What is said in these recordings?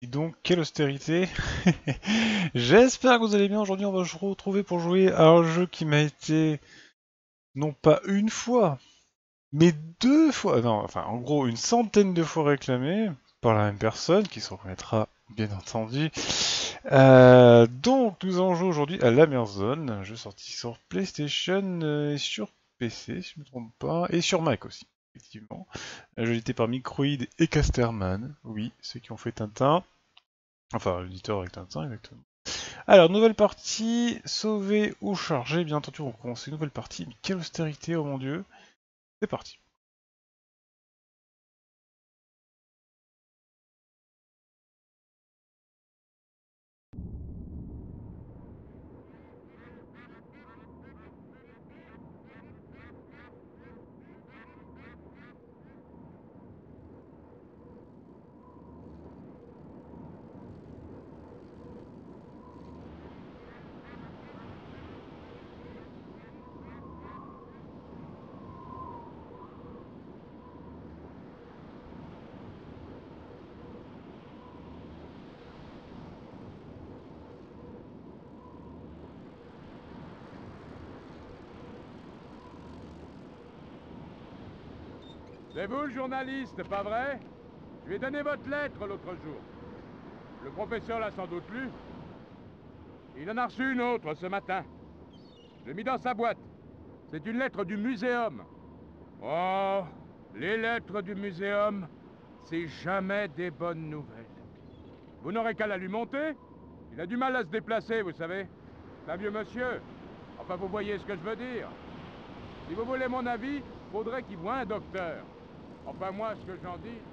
Et donc, quelle austérité. J'espère que vous allez bien. Aujourd'hui, on va se retrouver pour jouer à un jeu qui m'a été, non pas une fois, mais deux fois, non, enfin, en gros, une centaine de fois réclamé par la même personne, qui se reconnaîtra, bien entendu. Donc, nous allons jouer aujourd'hui à l'Amerzone, un jeu sorti sur PlayStation et sur PC, si je ne me trompe pas, et sur Mac aussi, effectivement. Un jeu édité par Microïd et Casterman, oui, ceux qui ont fait Tintin. Enfin, l'éditeur avec Tintin, exactement. Alors, nouvelle partie, sauver ou charger, bien entendu, on commence une nouvelle partie. Mais quelle austérité, oh mon dieu. C'est parti. C'est vous le journaliste, pas vrai? Je lui ai donné votre lettre l'autre jour. Le professeur l'a sans doute lu. Il en a reçu une autre ce matin. Je l'ai mis dans sa boîte. C'est une lettre du muséum. Oh, les lettres du muséum, c'est jamais des bonnes nouvelles. Vous n'aurez qu'à la lui monter. Il a du mal à se déplacer, vous savez. C'est un vieux monsieur. Enfin, vous voyez ce que je veux dire. Si vous voulez mon avis, faudrait qu'il voie un docteur. Enfin, moi, ce que j'en dis...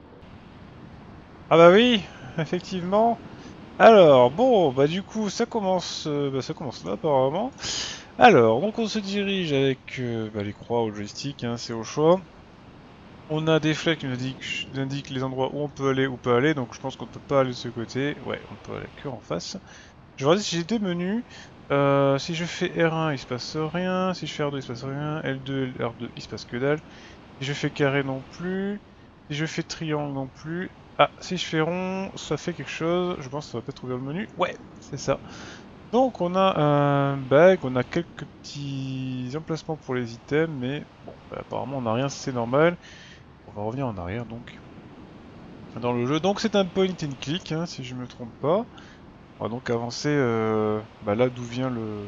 Ah bah oui, effectivement. Alors, bon, bah du coup, ça commence là, apparemment. Alors, donc on se dirige avec les croix au joystick, hein, c'est au choix. On a des flèches qui nous indiquent les endroits où on peut aller ou pas aller, donc je pense qu'on ne peut pas aller de ce côté. Ouais, on peut aller que en face. Je vais regarder si j'ai deux menus. Si je fais R1, il se passe rien. Si je fais R2, il se passe rien. L2, R2, il se passe que dalle. Si je fais carré, non plus. Si je fais triangle, non plus. Ah, si je fais rond, ça fait quelque chose. Je pense que ça va peut-être ouvrir le menu. Ouais, c'est ça. Donc on a un bag, on a quelques petits emplacements pour les items, mais bon, bah, apparemment on n'a rien, c'est normal. On va revenir en arrière donc dans le jeu. Donc c'est un point and click, hein, si je me trompe pas. On va donc avancer là d'où vient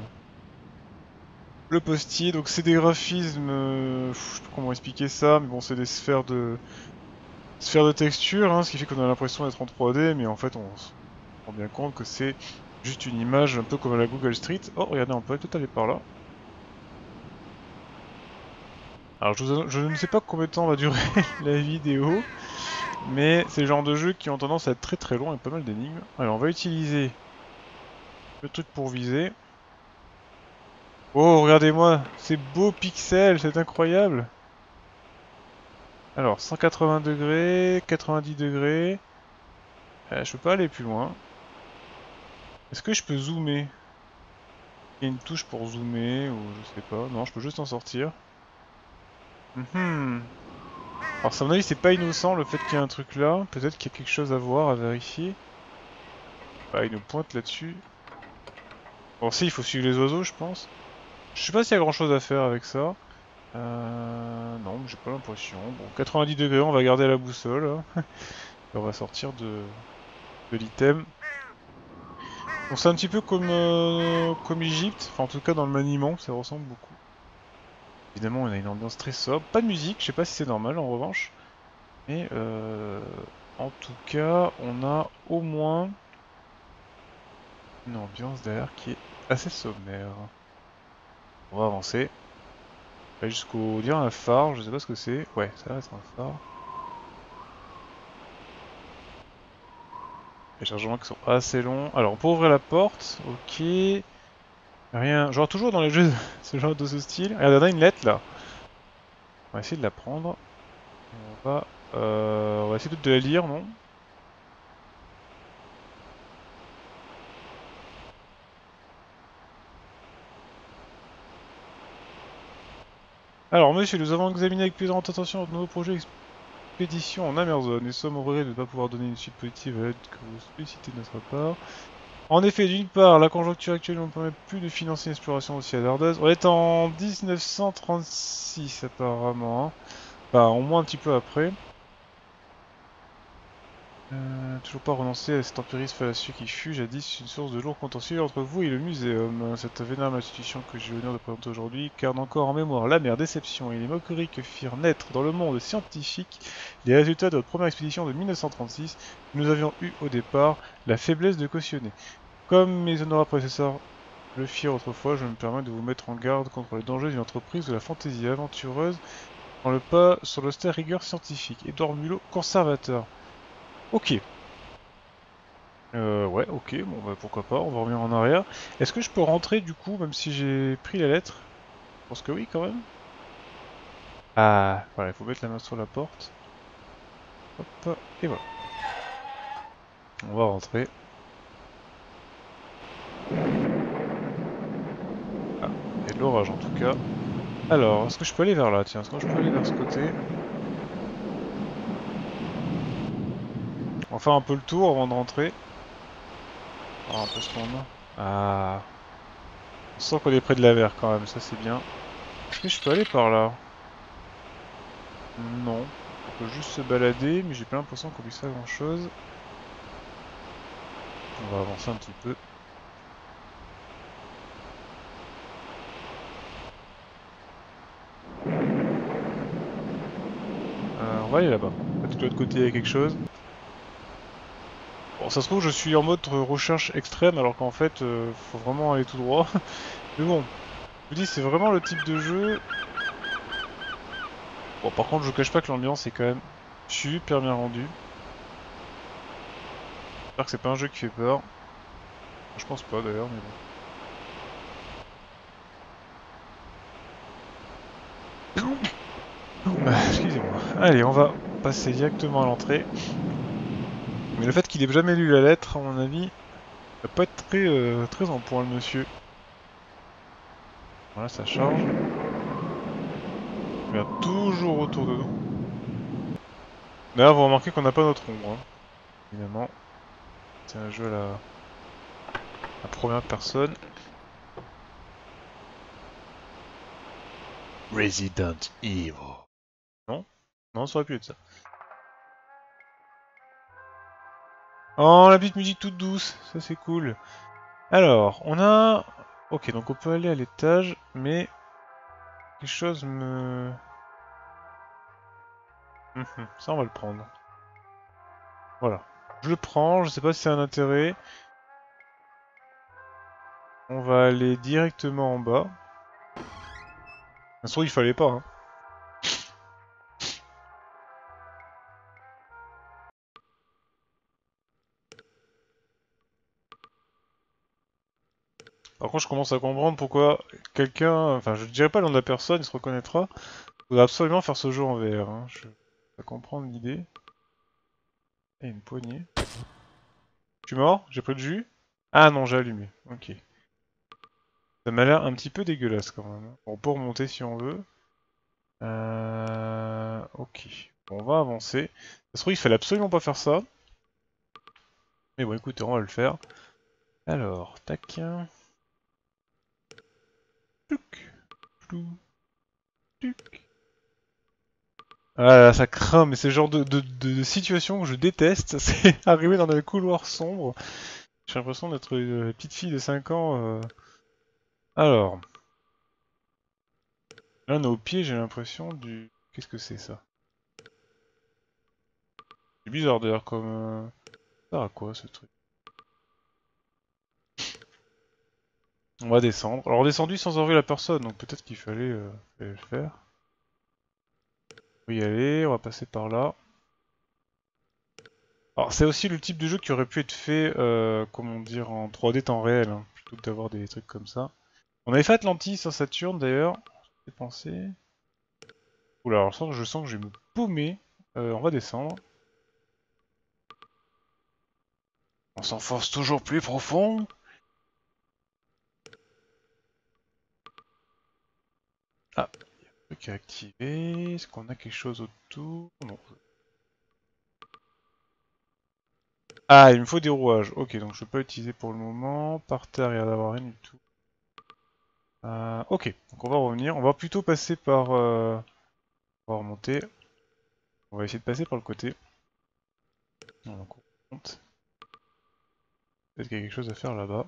le postier. Donc c'est des graphismes, je sais pas comment expliquer ça, mais bon c'est des sphères de texture, hein, ce qui fait qu'on a l'impression d'être en 3D, mais en fait on se rend bien compte que c'est juste une image un peu comme à la Google Street. Oh regardez, on peut peut-être aller par là. Alors je ne sais pas combien de temps va durer la vidéo, mais c'est le genre de jeu qui ont tendance à être très très long et pas mal d'énigmes. Alors on va utiliser le truc pour viser. Oh, regardez-moi, ces beaux pixels, c'est incroyable. Alors, 180 degrés, 90 degrés. Je peux pas aller plus loin. Est-ce que je peux zoomer? Il y a une touche pour zoomer, ou je sais pas. Non, je peux juste en sortir. Mhm. Alors, à mon avis, c'est pas innocent le fait qu'il y ait un truc là. Peut-être qu'il y a quelque chose à voir, à vérifier. Ah, il nous pointe là-dessus. Bon, si, il faut suivre les oiseaux, je pense. Je sais pas s'il y a grand-chose à faire avec ça. Non, j'ai pas l'impression. Bon, 90 degrés, on va garder la boussole, hein. Et on va sortir de l'item. Bon, c'est un petit peu comme Egypte, enfin en tout cas dans le maniement, ça ressemble beaucoup. Évidemment, on a une ambiance très sobre. Pas de musique, je sais pas si c'est normal en revanche. Mais en tout cas, on a au moins une ambiance derrière qui est assez sommaire. On va avancer. Aller jusqu'au... dire un phare, je sais pas ce que c'est. Ouais, ça va être un phare. Les chargements qui sont assez longs. Alors, on peut ouvrir la porte, ok. Rien. Genre toujours dans les jeux ce genre de ce style. Regarde, on a une lettre là. On va essayer de la prendre. Et on va essayer de la lire, non? Alors, monsieur, nous avons examiné avec plus grande attention votre nouveau projet expédition en Amazon. Nous sommes au regret de ne pas pouvoir donner une suite positive à l'aide que vous sollicitez de notre part. En effet, d'une part, la conjoncture actuelle ne nous permet plus de financer une exploration aussi hasardeuse. On est en 1936 apparemment. Hein. Bah, au moins un petit peu après. Toujours pas renoncer à cet empirisme fallacieux qui fut jadis une source de lourds contentieux entre vous et le muséum. Cette vénérable institution que j'ai l'honneur de présenter aujourd'hui garde encore en mémoire l'amère déception et les moqueries que firent naître dans le monde scientifique les résultats de notre première expédition de 1936 que nous avions eu au départ la faiblesse de cautionner. Comme mes honorables prédécesseurs le firent autrefois, je me permets de vous mettre en garde contre les dangers d'une entreprise de la fantaisie aventureuse dans le pas sur l'austère rigueur scientifique. Édouard Mulot, conservateur. Ok. Ouais, ok, bon bah pourquoi pas, on va revenir en arrière. Est-ce que je peux rentrer du coup, même si j'ai pris la lettre? Je pense que oui quand même. Ah, voilà, il faut mettre la main sur la porte. Hop, et voilà. On va rentrer. Ah, il y a de l'orage en tout cas. Alors, est-ce que je peux aller vers là? Tiens, est-ce que je peux aller vers ce côté? On va faire un peu le tour avant de rentrer. On va voir un peu ce qu'on a. Ah, on sent qu'on est près de la mer quand même, ça c'est bien. Est-ce que je peux aller par là? Non. On peut juste se balader, mais j'ai pas l'impression qu'on puisse faire grand-chose. On va avancer un petit peu. On va aller là-bas. Peut-être de l'autre côté il y a quelque chose. Bon, ça se trouve, je suis en mode recherche extrême, alors qu'en fait, faut vraiment aller tout droit. Mais bon, je vous dis, c'est vraiment le type de jeu. Bon, par contre, je vous cache pas que l'ambiance est quand même super bien rendue. J'espère que c'est pas un jeu qui fait peur. Je pense pas d'ailleurs, mais bon. Excusez-moi. Allez, on va passer directement à l'entrée. Mais le fait qu'il ait jamais lu la lettre, à mon avis, va pas être très en point, le monsieur. Voilà, ça charge. Il regarde toujours autour de nous. D'ailleurs, vous remarquez qu'on n'a pas notre ombre, hein. Évidemment. C'est un jeu à première personne. Resident Evil. Non? Non, ça aurait pu être ça. Oh, la petite musique toute douce, ça c'est cool. Alors, on a... Ok, donc on peut aller à l'étage, mais... Quelque chose me... ça on va le prendre. Voilà. Je le prends, je sais pas si c'est un intérêt. On va aller directement en bas. Bien sûr, il fallait pas, hein. Par contre, je commence à comprendre pourquoi quelqu'un... Enfin, je dirais pas le nom de la personne, il se reconnaîtra. Il faudrait absolument faire ce jeu en VR, hein. Je vais comprendre l'idée. Et une poignée. Je suis mort? J'ai pris le jus? Ah non, j'ai allumé. Ok. Ça m'a l'air un petit peu dégueulasse quand même. Bon, on peut remonter si on veut. Ok. Bon, on va avancer. Ça se trouve, il fallait absolument pas faire ça. Mais bon, écoutez, on va le faire. Alors, tac. Plouc. Plou. Tuc. Ah là, ça craint, mais c'est le genre de situation que je déteste. C'est arriver dans des couloirs sombres. J'ai l'impression d'être une petite fille de 5 ans. Alors, là on est au pied, j'ai l'impression du... Qu'est-ce que c'est ça? C'est bizarre d'ailleurs comme... Ça sert à quoi ce truc? On va descendre. Alors descendu sans enlever la personne, donc peut-être fallait le faire. On va y aller, on va passer par là. Alors c'est aussi le type de jeu qui aurait pu être fait, comment dire, en 3D temps réel, hein, plutôt que d'avoir des trucs comme ça. On avait fait Atlantis sur Saturn d'ailleurs, j'ai pensé. Oula, alors je sens que je vais me paumer. On va descendre. On s'enfonce toujours plus profond. Ah, truc à activer. Est-ce qu'on a quelque chose autour? Non. Ah, il me faut des rouages. Ok, donc je peux pas utiliser pour le moment. Par terre, il y a d'avoir rien du tout. Ok, donc on va revenir. On va plutôt passer par... On va remonter. On va essayer de passer par le côté. Donc on remonte. Peut-être qu'il y a quelque chose à faire là-bas.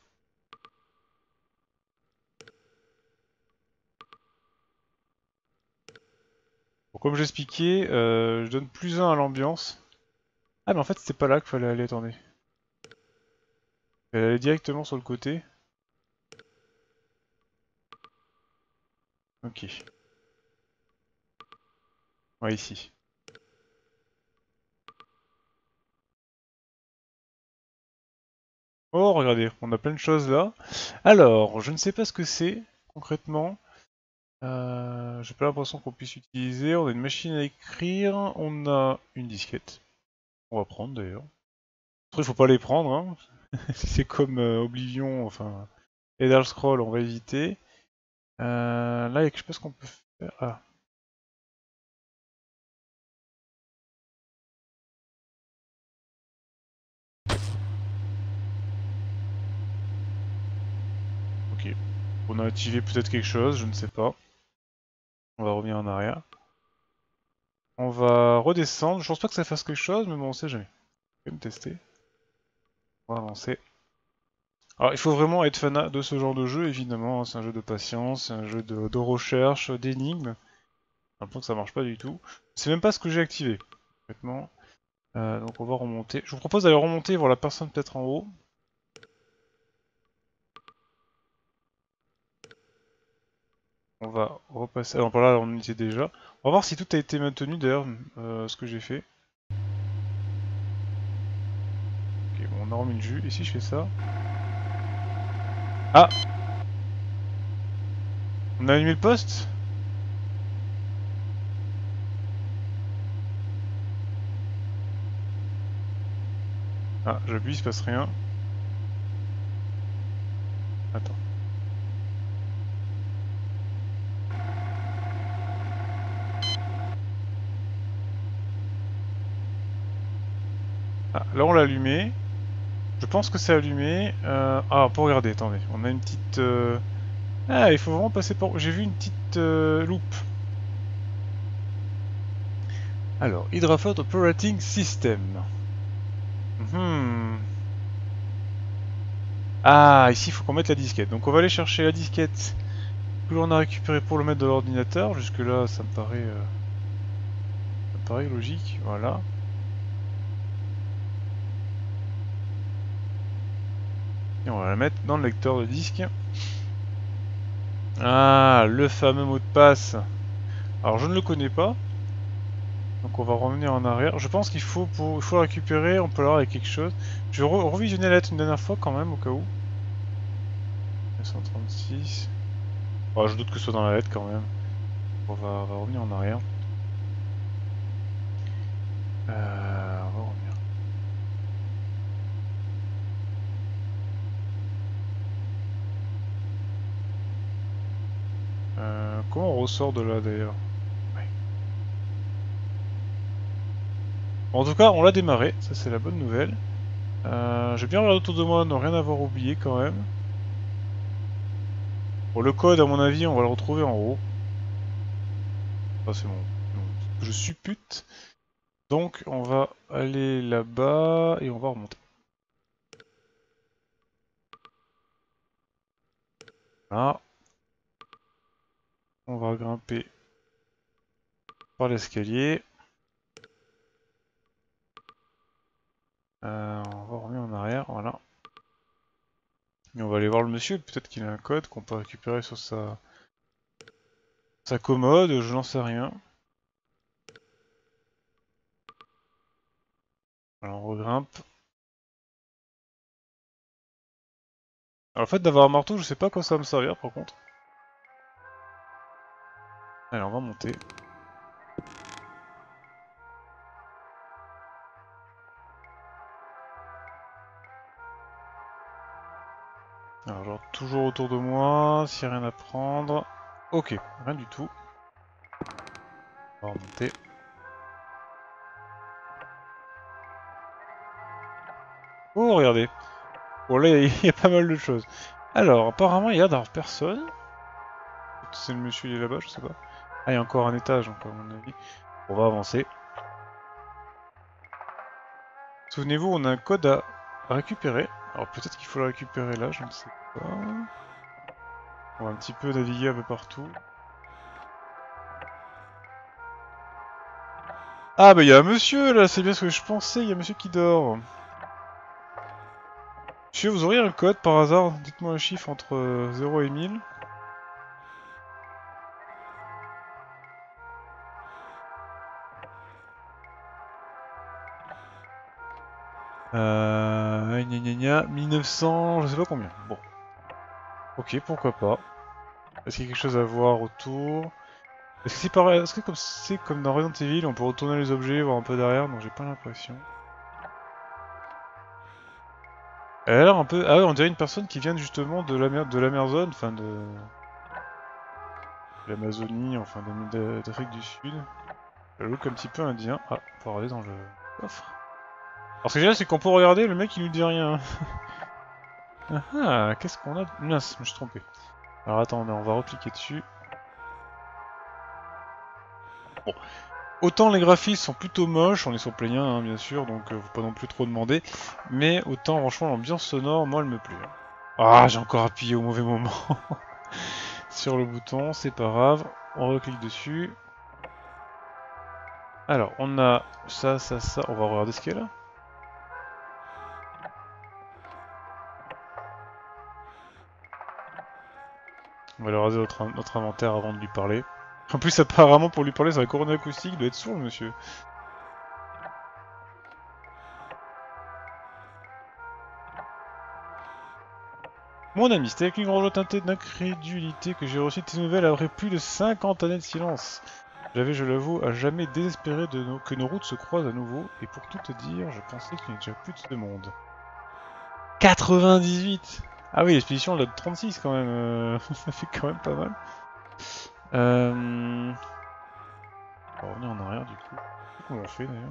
Bon, comme j'expliquais, je donne plus 1 à l'ambiance. Ah mais en fait c'était pas là qu'il fallait aller, attendez. Elle allait directement sur le côté. Ok. Ouais, ici. Oh, regardez, on a plein de choses là. Alors, je ne sais pas ce que c'est, concrètement. J'ai pas l'impression qu'on puisse utiliser. On a une machine à écrire, on a une disquette. On va prendre d'ailleurs. Après, il faut pas les prendre, hein. Si c'est comme Oblivion, enfin, Elder Scroll, on va éviter. Là, il y a quelque chose qu'on peut faire. Ah. Ok. On a activé peut-être quelque chose, je ne sais pas. On va revenir en arrière. On va redescendre. Je pense pas que ça fasse quelque chose, mais bon, on sait jamais. On va me tester. On va avancer. Alors, il faut vraiment être fanat de ce genre de jeu, évidemment. C'est un jeu de patience, c'est un jeu de recherche, d'énigmes. J'ai l'impression que ça marche pas du tout. C'est même pas ce que j'ai activé, complètement. Donc on va remonter. Je vous propose d'aller remonter, voir la personne peut-être en haut. On va repasser. Alors par là, on y était déjà. On va voir si tout a été maintenu d'ailleurs, ce que j'ai fait. Ok, bon, on a remis le jus. Et si je fais ça? Ah! On a allumé le poste? Ah, j'appuie, il se passe rien. Attends. Ah, là on l'a allumé. Je pense que c'est allumé. Ah, pour regarder, attendez. On a une petite... Ah, il faut vraiment passer par... J'ai vu une petite loupe. Alors, Hydraford Operating System. Mhm. Ah, ici il faut qu'on mette la disquette. Donc on va aller chercher la disquette que l'on a récupérée pour le mettre dans l'ordinateur. Jusque là, ça me paraît logique. Voilà. Et on va la mettre dans le lecteur de disque. Ah, le fameux mot de passe. Alors je ne le connais pas. Donc on va revenir en arrière. Je pense il faut le récupérer, on peut l'avoir avec quelque chose. Je vais revisionner la lettre une dernière fois quand même, au cas où. 936. Oh, je doute que ce soit dans la lettre quand même. On va revenir en arrière. On va revenir. Comment on ressort de là d'ailleurs? Ouais. Bon, en tout cas, on l'a démarré, ça c'est la bonne nouvelle. J'ai bien regardé autour de moi, ne rien avoir oublié quand même. Bon, le code, à mon avis, on va le retrouver en haut. Ça c'est ce que je suppute. Donc, on va aller là-bas et on va remonter. Là, on va grimper par l'escalier. On va revenir en arrière, voilà. Et on va aller voir le monsieur, peut-être qu'il a un code qu'on peut récupérer sur sa commode, je n'en sais rien. Alors on regrimpe. Alors le fait d'avoir un marteau, je sais pas à quoi ça va me servir par contre. Allez, on va monter. Alors genre toujours autour de moi, s'il n'y a rien à prendre. Ok, rien du tout. On va remonter. Oh, regardez. Bon, là, il y a pas mal de choses. Alors, apparemment, il y a d'avoir personne. C'est le monsieur, il est là-bas, je sais pas. Ah, il y a encore un étage, encore, à mon avis. On va avancer. Souvenez-vous, on a un code à récupérer. Alors, peut-être qu'il faut le récupérer là, je ne sais pas. On va un petit peu naviguer un peu partout. Ah, bah, il y a un monsieur, là, c'est bien ce que je pensais, il y a un monsieur qui dort. Monsieur, vous auriez un code, par hasard? Dites-moi un chiffre entre 0 et 1000. Gna gna gna, 1900, je sais pas combien. Bon. Ok, pourquoi pas. Est-ce qu'il y a quelque chose à voir autour? Est-ce que c'est pareil, est-ce que comme c'est comme dans Resident Evil, on peut retourner les objets, voir un peu derrière? Non, j'ai pas l'impression. Elle a l'air un peu... Ah ouais, on dirait une personne qui vient justement de l'Amazone, enfin de l'Amazonie, enfin d'Afrique du Sud. Elle look un petit peu indien. Ah, on peut regarder dans le coffre. Alors ce que j'ai là, c'est qu'on peut regarder, le mec il nous dit rien. Ah ah, qu'est-ce qu'on a? Mince, je me suis trompé. Alors attends, on va repliquer dessus. Bon. Autant les graphismes sont plutôt moches, on est sur Play 1 hein, bien sûr, donc faut pas non plus trop demander. Mais autant franchement l'ambiance sonore, moi elle me plaît. Ah, j'ai encore appuyé au mauvais moment. Sur le bouton, c'est pas grave. On reclique dessus. Alors, on a ça, ça, ça. On va regarder ce qu'il y a là. On va aller regarder notre inventaire avant de lui parler. En plus, apparemment, pour lui parler sur la corona acoustique, il doit être sourd, le monsieur. Mon ami, c'était avec une grande joie teintée d'incrédulité que j'ai reçu tes nouvelles après plus de 50 années de silence. J'avais, je l'avoue, à jamais désespéré que nos routes se croisent à nouveau, et pour tout te dire, je pensais qu'il n'y avait déjà plus de ce monde. 98! Ah oui, l'expédition elle date de 36 quand même, ça fait quand même pas mal. On va revenir en arrière du coup. Comment on fait d'ailleurs?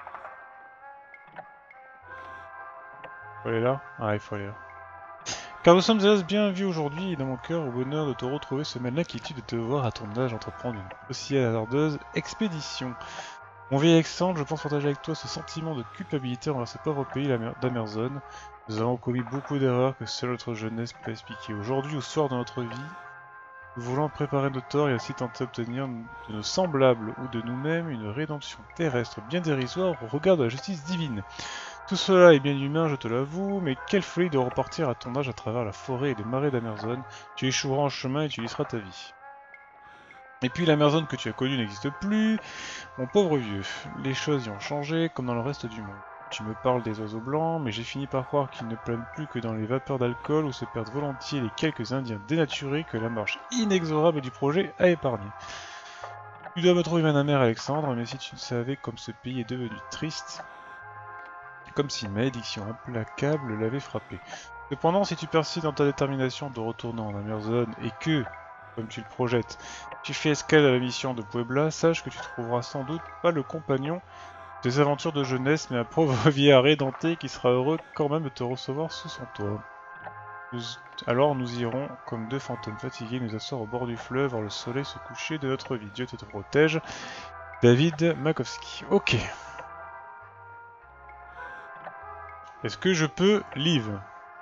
Faut aller là? Ah, il faut aller là. Car nous sommes hélas bien vus aujourd'hui, et dans mon cœur, au bonheur de te retrouver se mêle l'inquiétude de te voir à ton âge entreprendre une aussi hasardeuse expédition. Mon vieil Alexandre, je pense partager avec toi ce sentiment de culpabilité envers ce pauvre pays d'Amerzone. Nous avons commis beaucoup d'erreurs que seule notre jeunesse peut expliquer. Aujourd'hui, au soir de notre vie, nous voulons préparer nos torts et ainsi tenter d'obtenir de nos semblables ou de nous-mêmes une rédemption terrestre bien dérisoire au regard de la justice divine. Tout cela est bien humain, je te l'avoue, mais quelle folie de repartir à ton âge à travers la forêt et les marais d'Amerzone. Tu échoueras en chemin et tu laisseras ta vie. Et puis l'Amerzone que tu as connue n'existe plus, mon pauvre vieux. Les choses y ont changé, comme dans le reste du monde. Tu me parles des oiseaux blancs, mais j'ai fini par croire qu'ils ne planent plus que dans les vapeurs d'alcool où se perdent volontiers les quelques indiens dénaturés que la marche inexorable du projet a épargnés. Tu dois me trouver un amer, Alexandre, mais si tu savais comme ce pays est devenu triste, comme si une malédiction implacable l'avait frappé. Cependant, si tu persistes dans ta détermination de retourner en Amerzone et que, comme tu le projettes, tu fais escale à la mission de Puebla, sache que tu trouveras sans doute pas le compagnon des aventures de jeunesse, mais un pauvre vieillard édenté qui sera heureux quand même de te recevoir sous son toit. Alors nous irons, comme deux fantômes fatigués, nous asseoir au bord du fleuve, voir le soleil se coucher de notre vie. Dieu te protège. David Makowski. Ok. Est-ce que je peux live?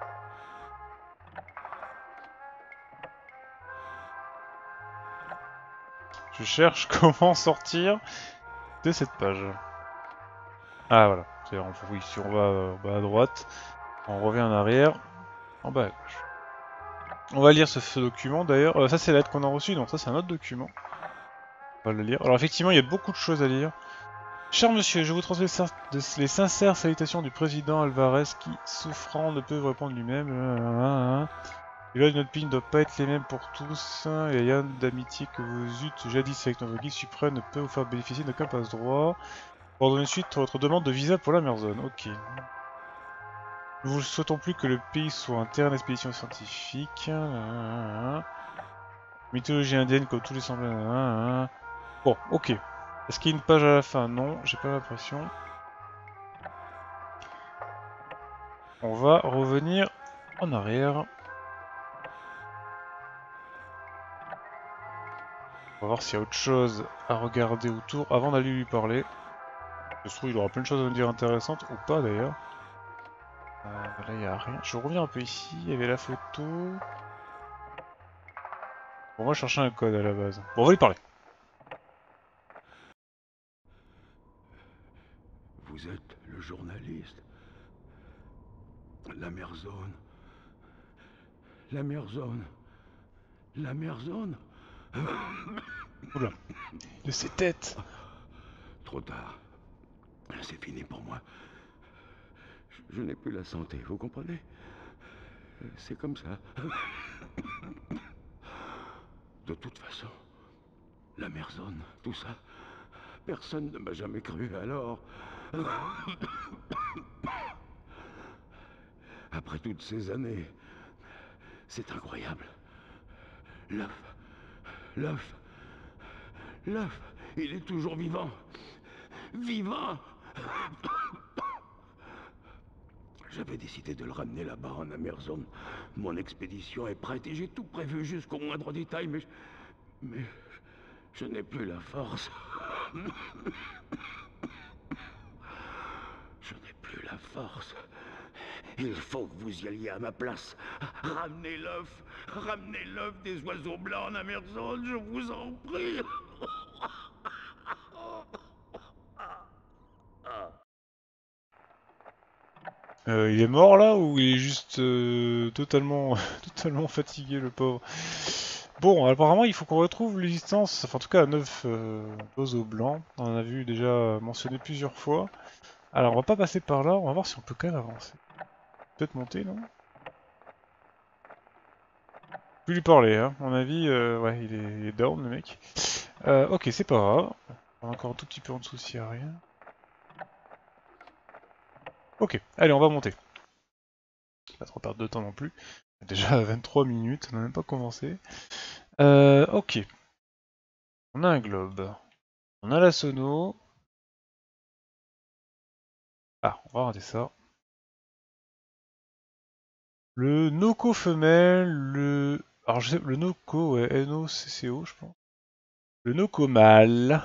Je cherche comment sortir de cette page. Ah voilà, oui, si on va bas à droite, on revient en arrière, en bas à gauche. On va lire ce document d'ailleurs. Ça c'est la lettre qu'on a reçue, donc ça c'est un autre document. On va le lire. Alors effectivement, il y a beaucoup de choses à lire. Cher monsieur, je vous transmets les sincères salutations du président Alvarez qui, souffrant, ne peut répondre lui-même. Les lois de notre pays ne doivent pas être les mêmes pour tous, et les liens d'amitié que vous eûtes jadis avec notre guide suprême ne peut vous faire bénéficier d'aucun passe-droit. Pour donner suite à votre demande de visa pour la Merzone. Ok. Nous ne souhaitons plus que le pays soit un terrain d'expédition scientifique. Mythologie indienne comme tous les semblables. Bon, ok. Est-ce qu'il y a une page à la fin? Non, j'ai pas l'impression. On va revenir en arrière. On va voir s'il y a autre chose à regarder autour avant d'aller lui parler. Je trouve qu'il aura plein de choses à nous dire intéressantes, ou pas d'ailleurs. Là il n'y a rien. Je reviens un peu ici, il y avait la photo. Bon, moi je cherchais un code à la base. Bon, on va lui parler. Vous êtes le journaliste. La Merzone. La Merzone. La Merzone. Oula, de ses têtes. Trop tard. C'est fini pour moi. Je n'ai plus la santé, vous comprenez? C'est comme ça. De toute façon, la Merzone, tout ça, personne ne m'a jamais cru alors. Après toutes ces années, c'est incroyable. L'œuf, l'œuf, l'œuf, il est toujours vivant. Vivant! J'avais décidé de le ramener là-bas en Amerzone. Mon expédition est prête et j'ai tout prévu jusqu'au moindre détail, mais je n'ai plus la force. Je n'ai plus la force. Il faut que vous y alliez à ma place. Ramenez l'œuf. Ramenez l'œuf des oiseaux blancs en Amerzone, je vous en prie. Il est mort là ou il est juste totalement, totalement fatigué le pauvre. Bon, apparemment il faut qu'on retrouve l'existence, enfin en tout cas 9 oiseaux blancs. On en a vu déjà mentionné plusieurs fois. Alors on va pas passer par là, on va voir si on peut quand même avancer. Peut-être monter, non? Je peux lui parler, hein. À mon avis, ouais, il est down le mec. Ok, c'est pas grave. On va encore un tout petit peu en dessous s'il y a rien. Ok, allez, on va monter. Pas trop perdre de temps non plus. Déjà 23 minutes, on n'a même pas commencé. Ok. On a un globe. On a la sono. Ah, on va regarder ça. Le Noco femelle, le... Alors je sais, le Noco, ouais, N-O-C-C-O je pense. Le Noco mâle.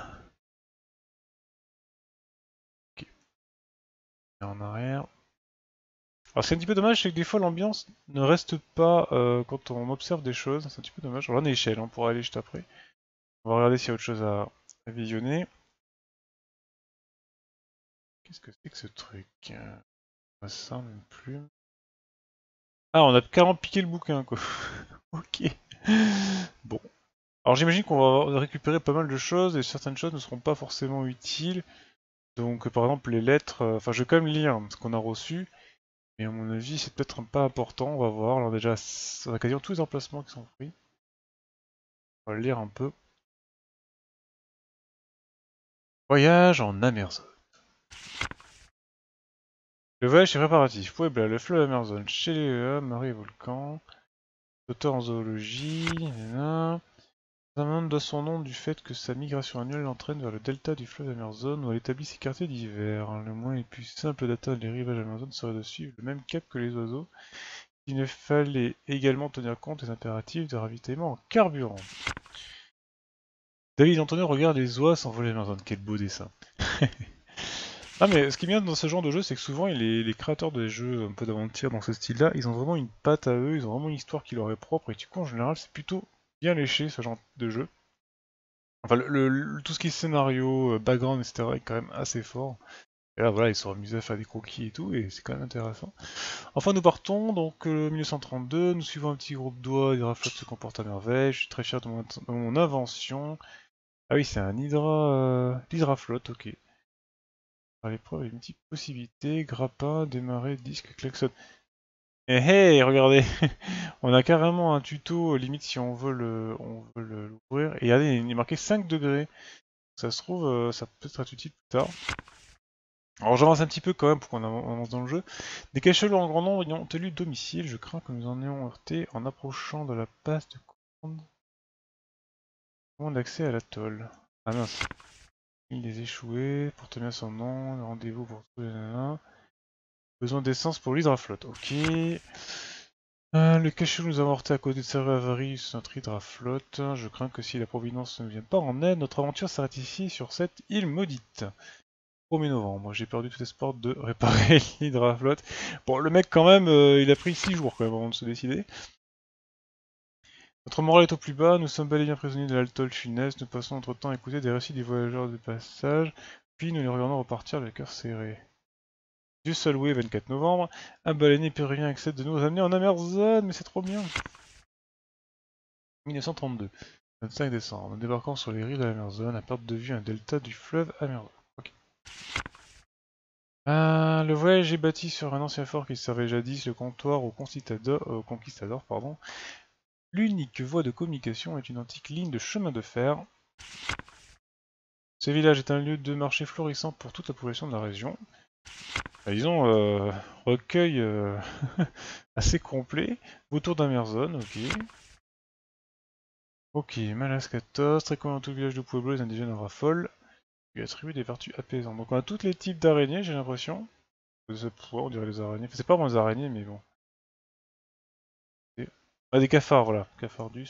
Ok. Et en arrière. Alors ce qui est un petit peu dommage, c'est que des fois l'ambiance ne reste pas quand on observe des choses. C'est un petit peu dommage. Alors on a échelle, on pourra aller juste après. On va regarder s'il y a autre chose à visionner. Qu'est-ce que c'est que ce truc? Pas ça non plus. Ah, on a carrément piqué le bouquin, quoi. Ok. Bon. Alors j'imagine qu'on va récupérer pas mal de choses et certaines choses ne seront pas forcément utiles. Donc par exemple les lettres, enfin je vais quand même lire ce qu'on a reçu. Mais à mon avis c'est peut-être pas important, on va voir. Alors déjà, on a quasiment tous les emplacements qui sont pris. On va le lire un peu. Voyage en Amazon. Le voyage est préparatif. Puebla, le fleuve Amazon, chez les Marie et Volcan. Auteur en zoologie, nanana. Amazon doit son nom du fait que sa migration annuelle l'entraîne vers le delta du fleuve Amazon où elle établit ses quartiers d'hiver. Le moyen le plus simple d'atteindre les rivages Amazon serait de suivre le même cap que les oiseaux. Il ne fallait également tenir compte des impératifs de ravitaillement en carburant. David Antonio regarde les oies s'envoler Amazon. Quel beau dessin. Ah mais ce qui est bien dans ce genre de jeu, c'est que souvent les créateurs des jeux un peu d'aventure dans ce style-là, ils ont vraiment une patte à eux, ils ont vraiment une histoire qui leur est propre, et du coup en général c'est plutôt bien léché ce genre de jeu. Enfin tout ce qui est scénario, background, etc. est quand même assez fort. Et là voilà, ils sont amusés à faire des croquis et tout, et c'est quand même intéressant. Enfin nous partons, donc 1932, nous suivons un petit groupe d'oies, l'hydraflotte se comporte à merveille, je suis très fier de mon invention. Ah oui, c'est un l'hydraflotte, ok. À l'épreuve, il y a une petite possibilité, grappin, démarrer, disque, klaxon. Eh hey, regardez, on a carrément un tuto, limite si on veut l'ouvrir. Et regardez, il est marqué 5 degrés. Ça se trouve, ça peut être utile plus tard. Alors j'avance un petit peu quand même pour qu'on avance dans le jeu. Des cachalots en grand nombre ayant tenu domicile, je crains que nous en ayons heurté en approchant de la passe de commande d'accès à l'atoll. Ah mince. Il les échoués, pour tenir son nom, rendez-vous pour trouver nanana. Besoin d'essence pour l'hydraflotte. Ok. Le cachalot nous a morté à cause de sa avarie sur notre hydraflotte. Je crains que si la Providence ne vient pas en aide, notre aventure s'arrête ici sur cette île maudite. 1er novembre, j'ai perdu tout espoir de réparer l'hydraflotte. Bon, le mec quand même, il a pris 6 jours quand même avant de se décider. Notre morale est au plus bas, nous sommes bel et bien prisonniers de l'Altol funeste, nous passons notre temps à écouter des récits des voyageurs de passage, puis nous les regardons repartir le cœur serré. Du Solway, 24 novembre, un baleinier péruvien accepte de nous amener en Amazon, mais c'est trop bien. 1932, 25 décembre, nous débarquons sur les rives de l'Amazon, à perte de vue un delta du fleuve Amazon. Ok. Le voyage est bâti sur un ancien fort qui servait jadis le comptoir au conquistador, pardon. L'unique voie de communication est une antique ligne de chemin de fer. Ce village est un lieu de marché florissant pour toute la population de la région. Disons, recueil assez complet. Vautour d'Amerzone, ok. Ok, Malaskatos, très commun dans tout le village de Pueblo, les indigènes en raffolent. Lui attribue des vertus apaisantes. Donc on a tous les types d'araignées, j'ai l'impression. On dirait les araignées. Enfin, c'est pas vraiment les araignées, mais bon. Ah, des cafards, voilà. Cafardus.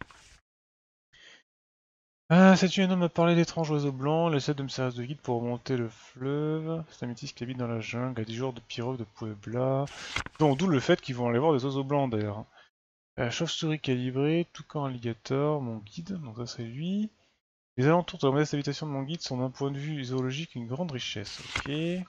Cette nuit, un homme m'a parlé d'étranges oiseaux blancs. Il essaie de me servir de guide pour remonter le fleuve. C'est un métis qui habite dans la jungle, à 10 jours de pirogue de Puebla. Donc, d'où le fait qu'ils vont aller voir des oiseaux blancs d'ailleurs. Chauve-souris calibrée, toucan alligator, mon guide, donc ça c'est lui. Les alentours de la modeste habitation de mon guide sont d'un point de vue zoologique une grande richesse. Ok.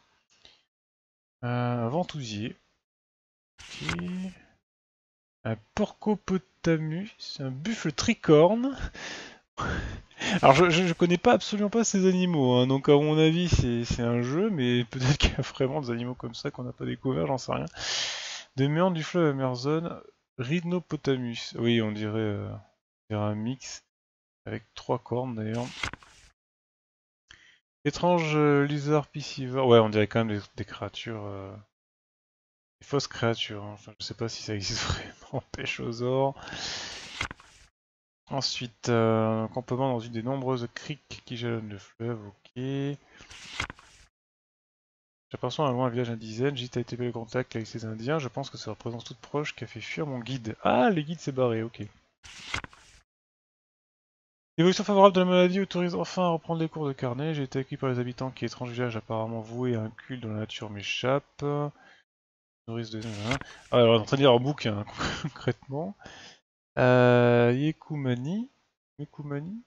Un ventousier. Ok. Un porcopotamus, un buffle tricorne. Alors je connais pas absolument pas ces animaux, hein, donc à mon avis c'est un jeu, mais peut-être qu'il y a vraiment des animaux comme ça qu'on n'a pas découvert, j'en sais rien. Des méandres du fleuve Amazon, Rhinopotamus, oui on dirait un mix, avec 3 cornes d'ailleurs. Étrange lizard piscivore, ouais on dirait quand même des créatures, des fausses créatures, hein. Enfin je sais pas si ça existe vraiment, pêchosaure. Ensuite, un campement dans une des nombreuses criques qui jalonnent le fleuve, ok. J'aperçois un loin un village indigène, j'hésite à établir le contact avec ces indiens, je pense que c'est leur présence toute proche qui a fait fuir mon guide. Ah, le guide s'est barré, ok. L'évolution favorable de la maladie autorise enfin à reprendre les cours de carnet, j'ai été accueilli par les habitants qui, étrange village apparemment voué à un culte dont la nature m'échappe. Nourrice de... Ah, alors on est en train de lire un bouquin, hein, concrètement. Yekumani. Yekumani.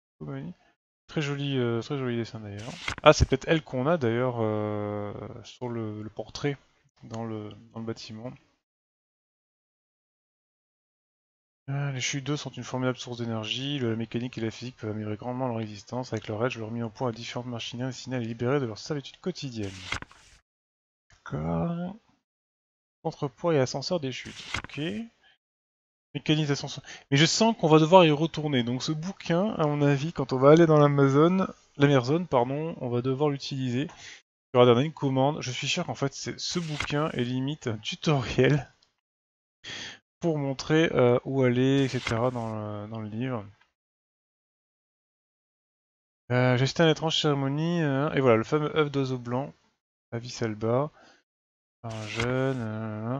Très joli dessin d'ailleurs. Ah, c'est peut-être elle qu'on a d'ailleurs sur le portrait dans le bâtiment. Les chutes d'eau sont une formidable source d'énergie. La mécanique et la physique peuvent améliorer grandement leur résistance. Avec leur aide, je leur ai mis au point à différentes machineries destinées à les libérer de leur servitude quotidienne. D'accord. Contrepoids et ascenseur des chutes. Ok. Mécanisme d'ascenseur. Mais je sens qu'on va devoir y retourner. Donc ce bouquin, à mon avis, quand on va aller dans l'Amazon, pardon, on va devoir l'utiliser. Il y aura une commande. Je suis sûr qu'en fait, ce bouquin est limite un tutoriel pour montrer où aller, etc. dans le livre. J'ai cité une étrange cérémonie, et voilà, le fameux œuf d'oiseau blanc, Avis Alba, un jeune,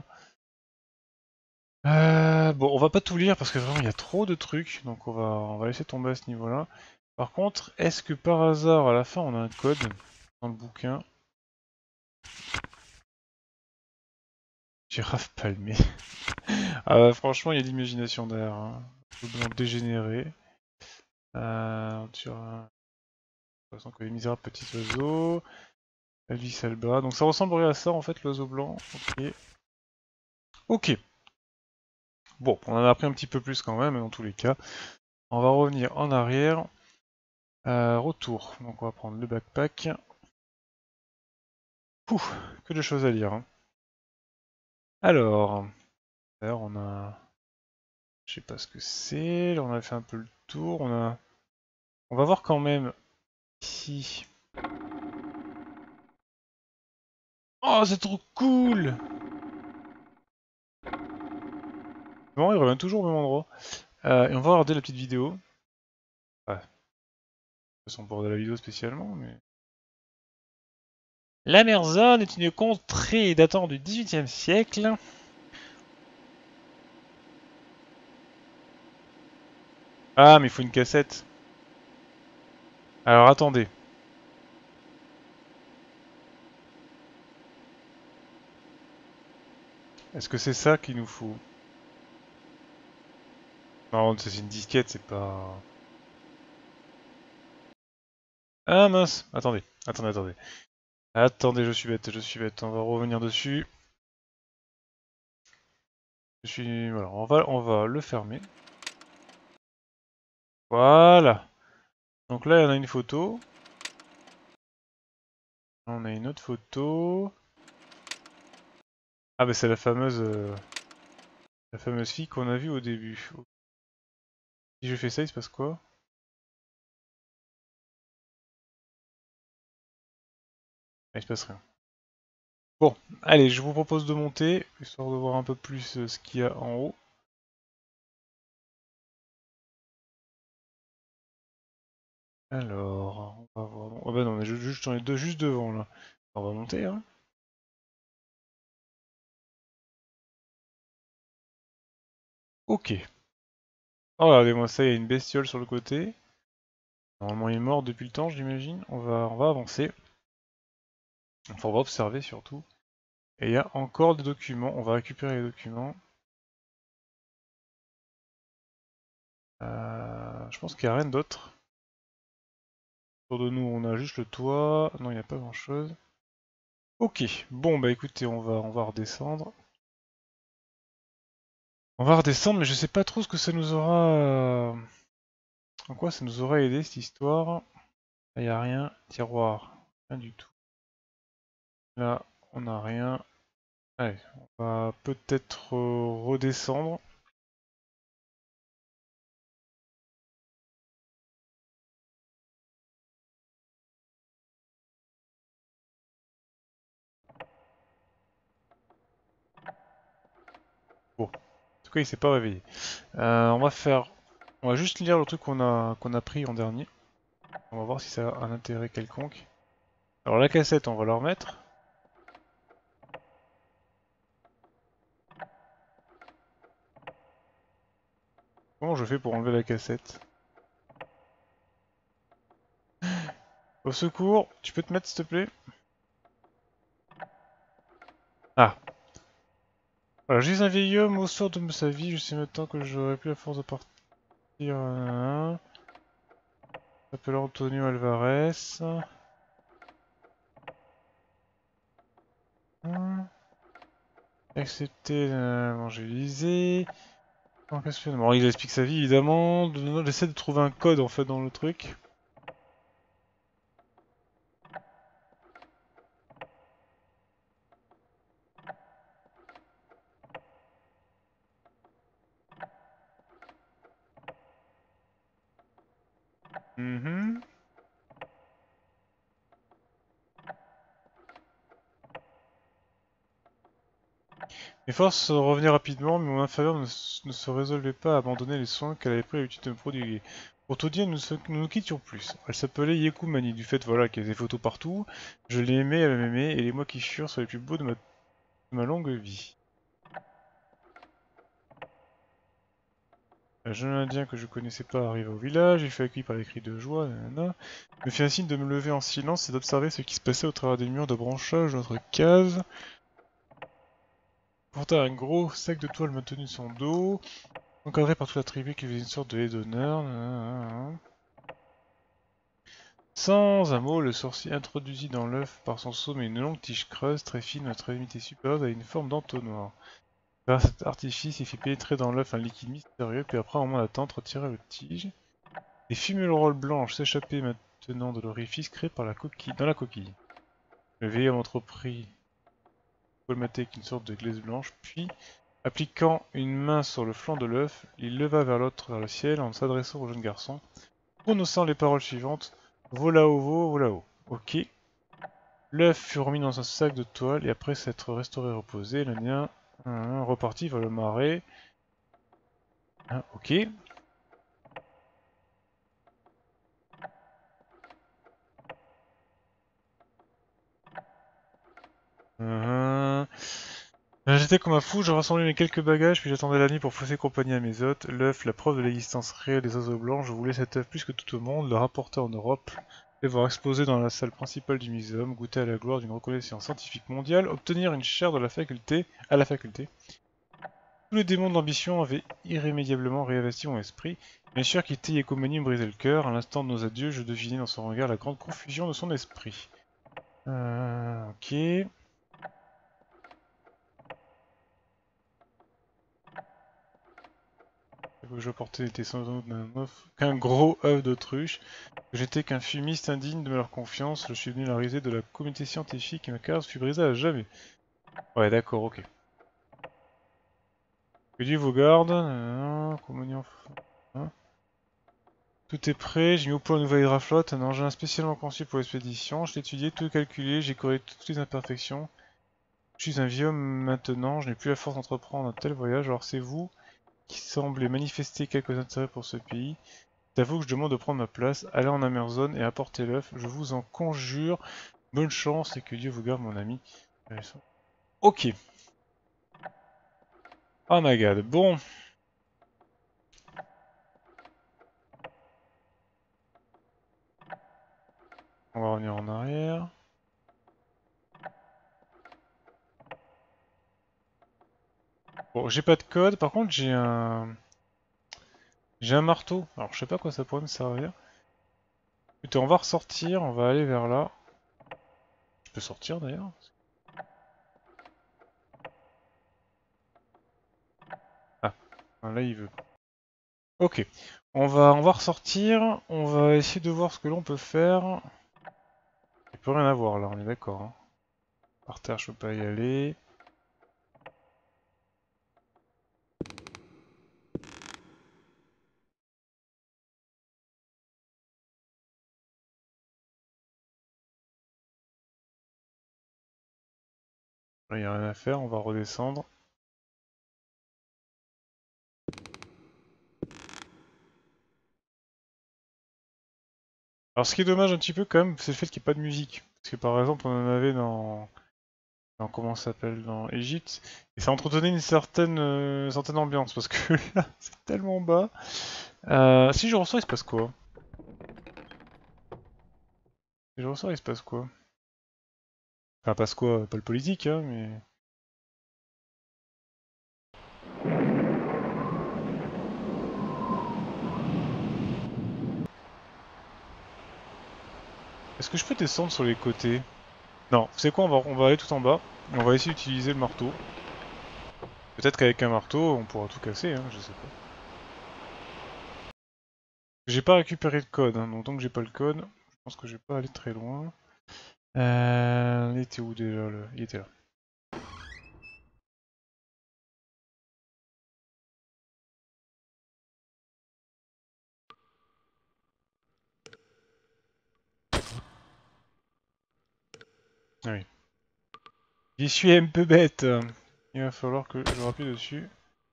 bon, on va pas tout lire parce que vraiment il y a trop de trucs, donc on va laisser tomber à ce niveau-là. Par contre, est-ce que par hasard à la fin on a un code dans le bouquin? Girafe palmée. Ah bah, franchement, il y a de l'imagination derrière. Hein. Le blanc dégénéré. Sur un... De toute façon, que les misérables petits oiseaux. Avis Alba. Donc ça ressemblerait à ça en fait, l'oiseau blanc. Ok. Ok. Bon, on en a appris un petit peu plus quand même, dans tous les cas. On va revenir en arrière. Retour. Donc on va prendre le backpack. Pouf, que de choses à lire. Hein. Alors, d'ailleurs on a... Je sais pas ce que c'est. Là on a fait un peu le tour. On va voir quand même ici. Oh, c'est trop cool! Bon, il revient toujours au même endroit. Et on va regarder la petite vidéo. Ouais. De toute façon, pour regarder la vidéo spécialement, mais... La Merzone est une contrée datant du XVIIIe siècle. Ah, mais il faut une cassette. Alors attendez. Est-ce que c'est ça qu'il nous faut? Non, c'est une disquette, c'est pas... Ah mince, attendez, attendez. Attendez, je suis bête, on va revenir dessus. Voilà, on va le fermer. Voilà. Donc là, on a une photo. On a une autre photo. Ah bah c'est la fameuse fille qu'on a vue au début. Si je fais ça, il se passe quoi? Ah, il se passe rien. Bon, allez, je vous propose de monter, histoire de voir un peu plus ce qu'il y a en haut. Alors, on va voir... Oh bah non, on est juste, on est juste devant là. On va monter, hein. Ok. Oh, regardez-moi ça, il y a une bestiole sur le côté. Normalement, il est mort depuis le temps, j'imagine. On va avancer. Enfin, on va observer surtout. Et il y a encore des documents. On va récupérer les documents. Je pense qu'il n'y a rien d'autre. Autour de nous, on a juste le toit. Non, il n'y a pas grand-chose. Ok. Bon, bah écoutez, on va redescendre. On va redescendre, mais je sais pas trop ce que ça nous aura... En quoi ça nous aura aidé, cette histoire. Là, il n'y a rien. Tiroir. Rien du tout. Là, on n'a rien. Allez, on va peut-être redescendre. Bon, en tout cas, il s'est pas réveillé. On va juste lire le truc qu'on a pris en dernier. On va voir si ça a un intérêt quelconque. Alors la cassette, on va la remettre. Comment je fais pour enlever la cassette? Au secours, tu peux te mettre s'il te plaît? Ah. Voilà, j'ai un vieil homme au sort de sa vie, je sais maintenant que j'aurais plus la force de partir. S'appelle Antonio Alvarez. Accepter l'évangéliser. Bon, il explique sa vie évidemment. Il essaie de trouver un code en fait dans le truc. Mhm. Mes forces revenaient rapidement, mais mon inférieur ne se résolvait pas à abandonner les soins qu'elle avait pris l'habitude de me prodiguer. Pour tout dire, nous quittions plus. Elle s'appelait Yeku Mani, du fait voilà, qu'il y avait des photos partout. Je l'aimais, elle m'aimait, et les mois qui furent sont les plus beaux de ma longue vie. Un jeune indien que je connaissais pas arriva au village, il fut accueilli par des cris de joie, nanana. Me fit un signe de me lever en silence et d'observer ce qui se passait au travers des murs de branchage de notre case. Porta un gros sac de toile maintenu de son dos, encadré par toute la tribu qui faisait une sorte de haie d'honneur. Sans un mot, le sorcier introduisit dans l'œuf par son sommet une longue tige creuse, très fine, à extrémité supérieure, à une forme d'entonnoir. Par cet artifice, il fit pénétrer dans l'œuf un liquide mystérieux, puis après un moment d'attente, retira la tige. Des fumerolles blanches s'échappaient maintenant de l'orifice créé par dans la coquille. Le vieil homme entreprit de colmater avec une sorte de glaise blanche, puis, appliquant une main sur le flanc de l'œuf, il leva vers le ciel en s'adressant au jeune garçon, prononçant les paroles suivantes: Volao, volao. Ok. L'œuf fut remis dans un sac de toile et après s'être restauré et reposé, le nien repartit vers le marais. Ok. J'étais comme un fou, je rassemblais mes quelques bagages, puis j'attendais la nuit pour fausser compagnie à mes hôtes. L'œuf, la preuve de l'existence réelle des oiseaux blancs, je voulais cet œuf plus que tout au monde, le rapporter en Europe, le voir exposer dans la salle principale du muséum, goûter à la gloire d'une reconnaissance scientifique mondiale, obtenir une chaire de la faculté, à la faculté. Tous les démons de l'ambition avaient irrémédiablement réinvesti mon esprit. Bien sûr, quitter Yécoménie me brisait le cœur. À l'instant de nos adieux, je devinais dans son regard la grande confusion de son esprit. Ok. Ce que je portais n'était sans doute qu'un gros œuf d'autruche. J'étais qu'un fumiste indigne de leur confiance. Je suis venu la risée de la communauté scientifique et ma carrière fut brisée à jamais. Ouais, d'accord, ok. Que Dieu vous garde. Communion. Hein. Tout est prêt, j'ai mis au point une nouvelle hydraflotte, un engin spécialement conçu pour l'expédition. Je l'ai étudié, tout calculé, j'ai corrigé toutes les imperfections. Je suis un vieux homme maintenant, je n'ai plus la force d'entreprendre un tel voyage, alors c'est vous qui semblez manifester quelques intérêts pour ce pays. C'est à vous que je demande de prendre ma place, allez en Amerzone et apportez l'œuf, je vous en conjure. Bonne chance et que Dieu vous garde mon ami. Ok. Oh my god, bon. On va revenir en arrière. Bon, j'ai pas de code, par contre j'ai un... J'ai un marteau, alors je sais pas à quoi ça pourrait me servir. Écoutez, on va ressortir, on va aller vers là. Je peux sortir d'ailleurs. Ah, là il veut. Ok, on va ressortir, on va essayer de voir ce que l'on peut faire. Il peut rien avoir là, on est d'accord. Hein. Par terre, je peux pas y aller. Là, il n'y a rien à faire, on va redescendre. Alors ce qui est dommage un petit peu quand même, c'est le fait qu'il n'y ait pas de musique. Parce que par exemple, on en avait dans comment ça s'appelle, dans Egypte, et ça entretenait une certaine ambiance, parce que là, c'est tellement bas. Si je ressors, il se passe quoi? Si je ressors, il se passe quoi? Enfin, passe quoi? Pas le politique, hein, mais... Est-ce que je peux descendre sur les côtés? Non, c'est quoi, on va aller tout en bas, et on va essayer d'utiliser le marteau. Peut-être qu'avec un marteau, on pourra tout casser, hein, je sais pas. J'ai pas récupéré de code, hein, donc tant que j'ai pas le code, je pense que je vais pas aller très loin. Il était où déjà le... Il était là. Ah oui. J'y suis un peu bête. Il va falloir que je rappuie dessus.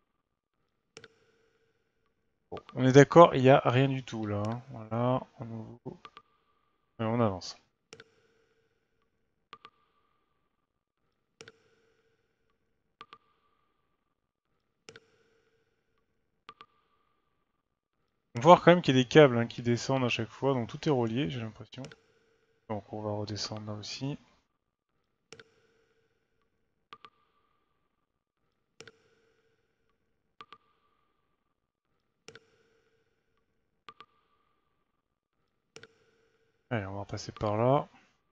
Bon, on est d'accord, il n'y a rien du tout là. Hein. Voilà, à nouveau. On avance. On va voir quand même qu'il y a des câbles hein, qui descendent à chaque fois, donc tout est relié, j'ai l'impression. Donc on va redescendre là aussi. Allez, on va passer par là.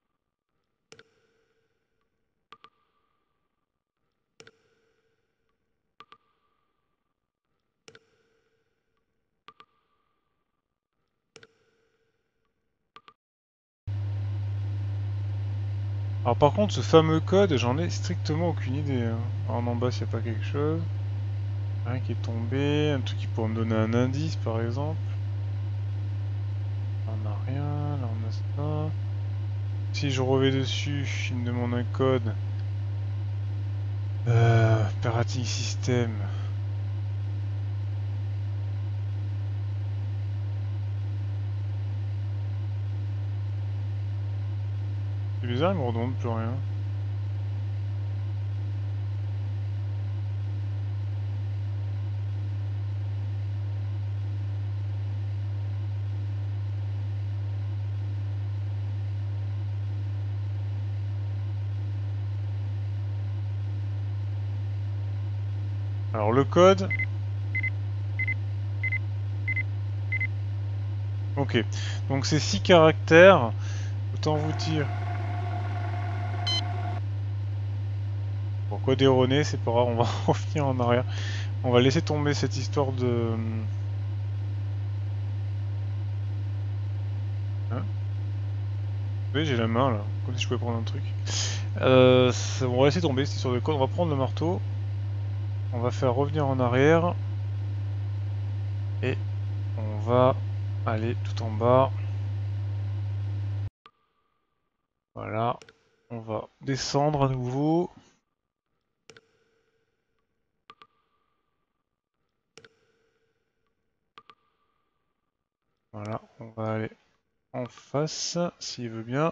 Alors par contre, ce fameux code, j'en ai strictement aucune idée. Hein. En bas, s'il n'y a pas quelque chose. Rien qui est tombé, un truc qui pourrait me donner un indice par exemple. Là, on n'a rien, là on a ça. Si je revais dessus, il me demande un code. Operating System. C'est bizarre, il me redemande plus rien. Alors le code... Ok, donc c'est 6 caractères, autant vous dire... Bon, code erroné, c'est pas grave, on va revenir en arrière. On va laisser tomber cette histoire de... Hein? Oui, j'ai la main là, comme si je pouvais prendre un truc. On va laisser tomber cette histoire de code, on va prendre le marteau. On va faire revenir en arrière. Et on va aller tout en bas. Voilà. On va descendre à nouveau. Voilà, on va aller en face, s'il veut bien.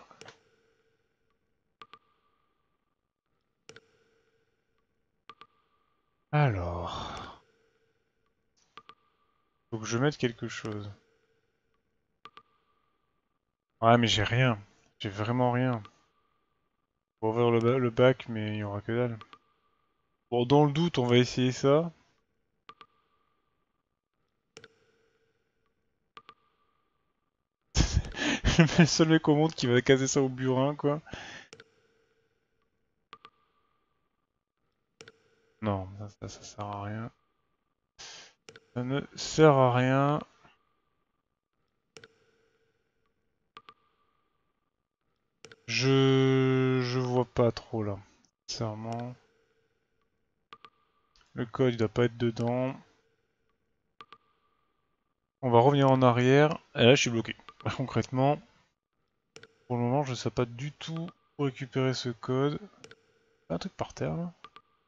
Alors... Faut que je mette quelque chose. Ouais, mais j'ai rien. J'ai vraiment rien. Faut ouvrir le bac, mais il y aura que dalle. Bon, dans le doute, on va essayer ça. Le seul mec au monde qui va caser ça au burin, quoi. Non, ça sert à rien. Ça ne sert à rien. Je vois pas trop là. Sincèrement. Le code il doit pas être dedans. On va revenir en arrière. Et là je suis bloqué. Concrètement, pour le moment je sais pas du tout où récupérer ce code. Un truc par terre là.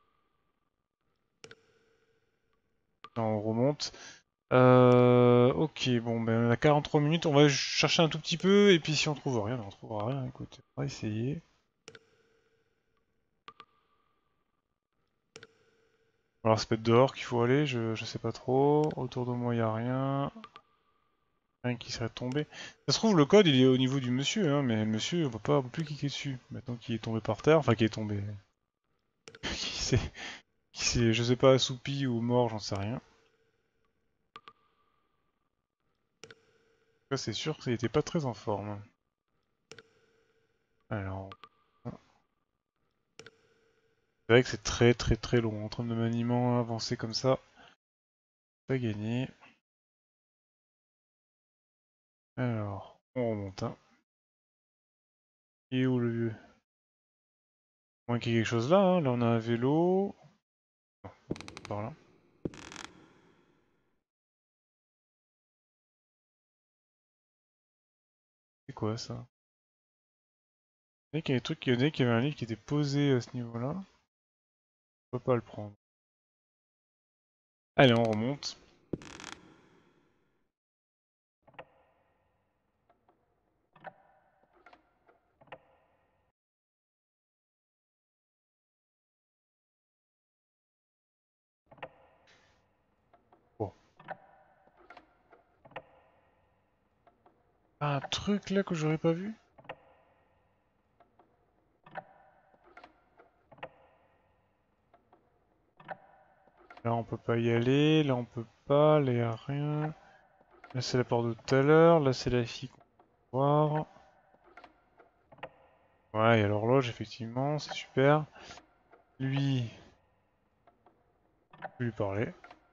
Non, on remonte. Ok, bon ben on a 43 minutes, on va chercher un tout petit peu et puis si on trouve rien, ben, on trouvera rien, écoute, on va essayer. Alors c'est peut-être dehors qu'il faut aller, je sais pas trop. Autour de moi il y a rien. Rien qui serait tombé. Ça se trouve le code il est au niveau du monsieur, hein, mais le monsieur on peut plus cliquer dessus. Maintenant qu'il est tombé par terre, enfin qu'il est tombé. Qui s'est, je sais pas, assoupi ou mort, j'en sais rien. Ça c'est sûr qu'il était pas très en forme. Alors. C'est vrai que c'est très long. En train de maniement avancer comme ça. Pas gagné. Alors, on remonte. Hein. Il est où le vieux? Moins qu'il y ait quelque chose là, hein. Là on a un vélo. Non, par là. C'est quoi ça? Il y avait des trucs, il y avait un livre qui était posé à ce niveau-là. On peut pas le prendre. Allez, on remonte. Bon. Ah, un truc là que j'aurais pas vu? Là on peut pas y aller, là on peut pas, là y a rien. Là c'est la porte de tout à l'heure, là c'est la fille qu'on peut voir. Ouais, il y a l'horloge effectivement, c'est super. Lui, je peux lui parler.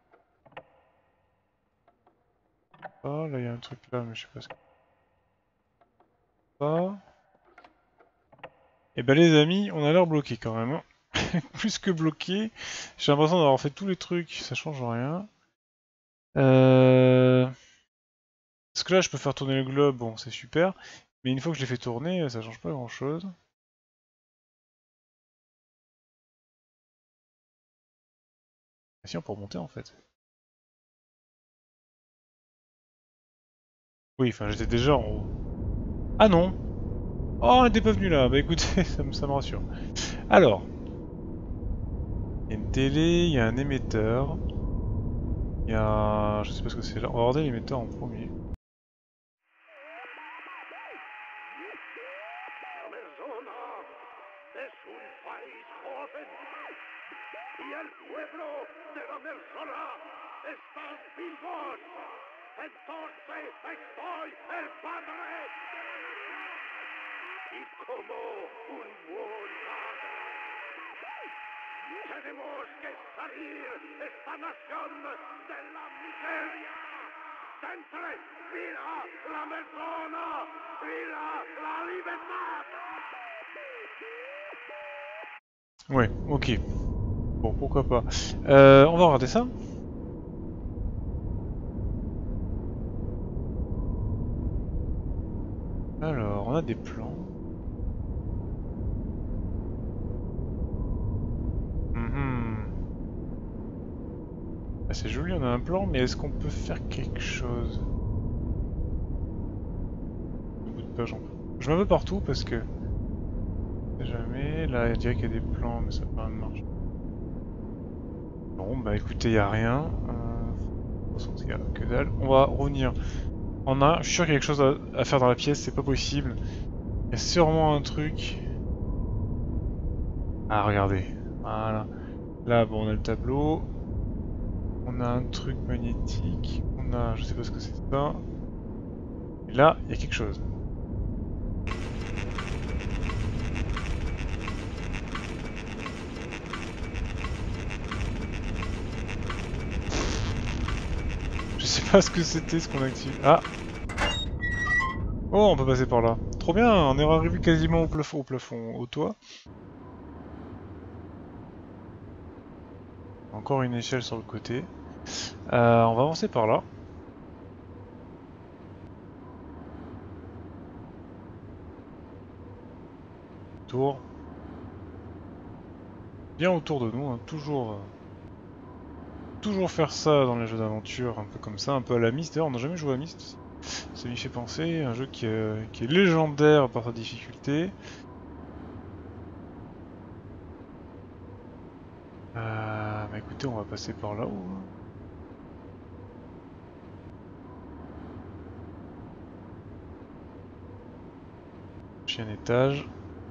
Ah, là il y a un truc là, mais je sais pas ce que c'est. Pas. Et ben les amis, on a l'air bloqué quand même. Hein. Plus que bloqué. J'ai l'impression d'avoir fait tous les trucs, ça change rien. Parce que là je peux faire tourner le globe, bon c'est super. Mais une fois que je l'ai fait tourner, ça change pas grand chose. Ah, si on peut remonter en fait. Oui, enfin j'étais déjà en haut. Ah non! Oh, on n'était pas venu là. Bah écoutez, ça me rassure. Alors, il y a une télé, il y a un émetteur. Il y a... Je sais pas ce que c'est là. On va regarder l'émetteur en premier. Es un país joven y el pueblo de estás vivos. Entonces estoy el padre de la nación. Y como un buen padre, tenemos que salir esta nación de la miseria. Sempre, viva la persona, viva la libertad. Ouais, ok. Bon, pourquoi pas. On va regarder ça. Alors, on a des plans. Ah, c'est joli, on a un plan, mais est-ce qu'on peut faire quelque chose? Un bout de page en plus. Je me veux partout parce que... Je sais jamais. Là, il dirait qu'il y a des plans, mais ça pas marche. Bon, bah écoutez, il a rien. De toute façon, il y a que dalle. On va revenir. On a, je suis sûr qu'il y a quelque chose à faire dans la pièce, c'est pas possible. Il y a sûrement un truc. Ah, regardez. Voilà. Là, bon, on a le tableau. On a un truc magnétique. On a, je sais pas ce que c'est ça. Et là, il y a quelque chose. Je sais pas ce que c'était, ce qu'on active. Ah! Oh, on peut passer par là. Trop bien, on est arrivé quasiment au plafond, au toit. Encore une échelle sur le côté. On va avancer par là. Tour. Bien autour de nous, hein. Toujours faire ça dans les jeux d'aventure, un peu comme ça, un peu à la Myst. D'ailleurs, on n'a jamais joué à Myst. Ça m'y fait penser, un jeu qui est légendaire par sa difficulté. Bah écoutez, on va passer par là-haut, hein. Prochain étage.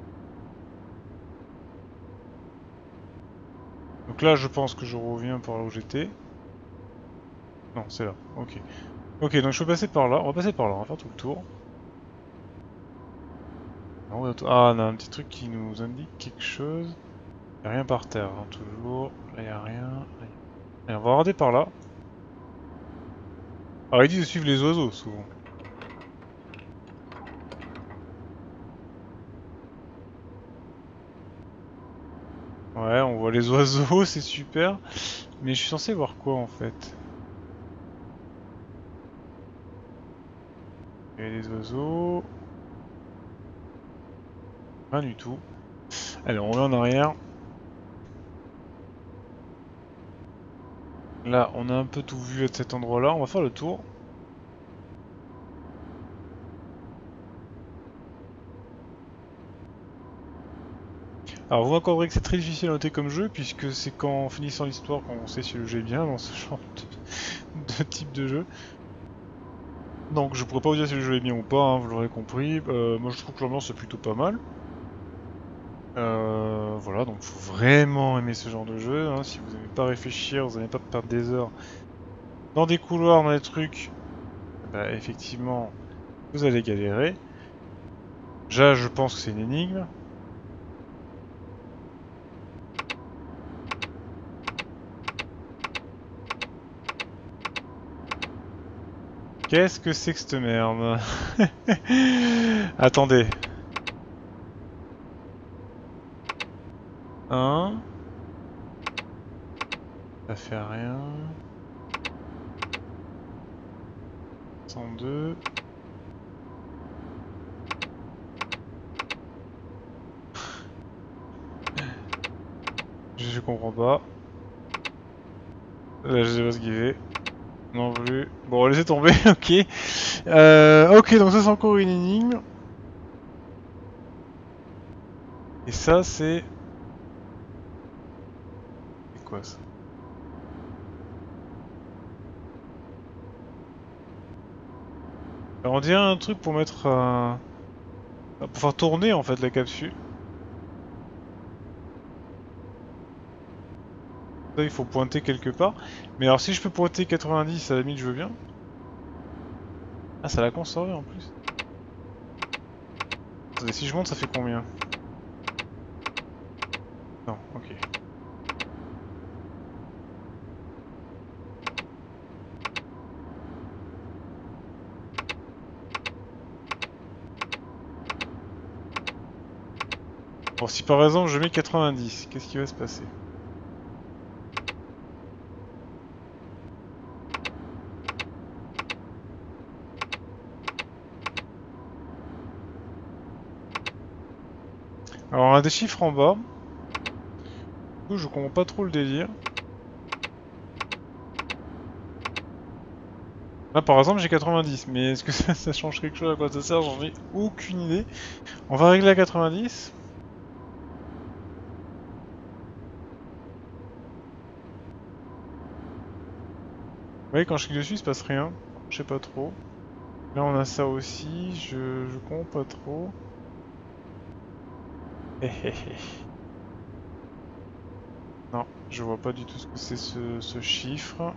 Donc là, je pense que je reviens par là où j'étais. Non, c'est là. Ok. Ok, donc je peux passer par là. On va passer par là, on va faire tout le tour. Ah, on a un petit truc qui nous indique quelque chose. Il n'y a rien par terre, hein, toujours. Là, il n'y a rien. Là, y a... Allez, on va regarder par là. Alors, il dit de suivre les oiseaux, souvent. Ouais, on voit les oiseaux, c'est super. Mais je suis censé voir quoi, en fait? Il y a des oiseaux. Rien du tout. Allez, on revient en arrière. Là, on a un peu tout vu à cet endroit-là. On va faire le tour. Alors, vous m'accorderez que c'est très difficile à noter comme jeu, puisque c'est qu'en finissant l'histoire qu'on sait si le jeu est bien dans ce genre de type de jeu. Donc, je pourrais pas vous dire si le jeu est bien ou pas, hein, vous l'aurez compris. Moi, je trouve que l'ambiance est plutôt pas mal. Voilà, donc faut vraiment aimer ce genre de jeu, hein. Si vous n'aimez pas réfléchir, vous n'aimez pas perdre des heures dans des couloirs, dans des trucs, bah effectivement, vous allez galérer. Déjà, je pense que c'est une énigme. Qu'est-ce que c'est que cette merde? Attendez. Un. Ça fait rien. 102. Je comprends pas. Je sais pas ce qu'il fait. Non plus. Bon, laissez tomber, ok. Ok, donc ça c'est encore une énigme. Et ça c'est... C'est quoi ça? Alors, on dirait un truc pour mettre un... Pour faire tourner en fait la capsule. Ça, il faut pointer quelque part. Mais alors, si je peux pointer 90, à la limite, je veux bien. Ah, ça l'a conservé en plus. Attendez, si je monte, ça fait combien? Non, ok. Bon, si par exemple je mets 90, qu'est-ce qui va se passer? Alors, on a des chiffres en bas. Du coup, je comprends pas trop le délire. Là, par exemple, j'ai 90, mais est-ce que ça change quelque chose? À quoi ça sert? J'en ai aucune idée. On va régler à 90. Vous voyez, quand je clique dessus, il se passe rien. Je sais pas trop. Là, on a ça aussi. Je comprends pas trop. Hé hé hé. Non, je vois pas du tout ce que c'est ce chiffre.